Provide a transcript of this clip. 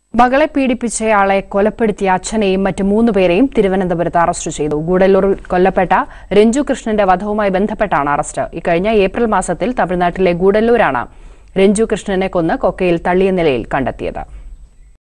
മകളെ പീഡിപ്പിച്ചയാളെ കൊലപ്പെടുത്തിയ അച്ഛനെയും മറ്റ് 3 പേരെയും തിരുവനന്തപുരത്ത് അറസ്റ്റ് ചെയ്തു. ഗൂഡല്ലൂരിൽ കൊല്ലപ്പെട്ട രഞ്ജു കൃഷ്ണന്റെ വധവുമായി ബന്ധപ്പെട്ടാണ് അറസ്റ്റ്. ഇക്കഴിഞ്ഞ ഏപ്രിൽ മാസത്തിൽ തമിഴ്നാട്ടിലെ ഗൂഡല്ലൂരാണ് രഞ്ജു കൃഷ്ണനെ കൊന്ന് കൊക്കയിൽ തള്ളിയ നിലയിൽ കണ്ടെത്തിയത്.